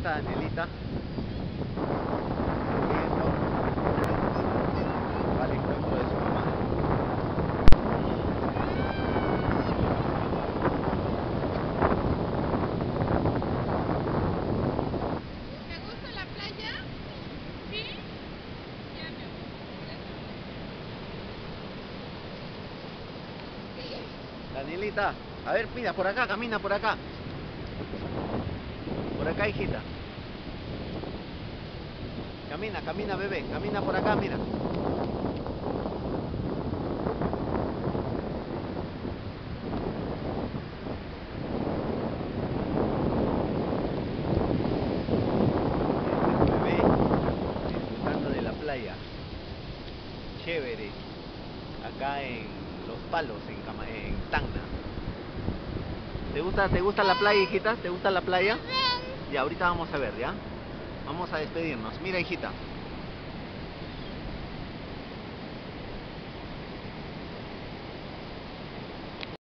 está Danielita. Va al encuentro de su mamá. ¿Te gusta la playa? ¿Sí? Ya me gusta. Danielita, a ver, mira, por acá, camina por acá. Por acá, hijita. Camina, camina, bebé, camina por acá, mira. Este bebé disfrutando de la playa. Chévere. Acá en Los Palos, en Tacna. ¿Te gusta la playa, hijita? ¿Te gusta la playa? Ya, ahorita vamos a ver, ¿ya? Vamos a despedirnos. Mira, hijita.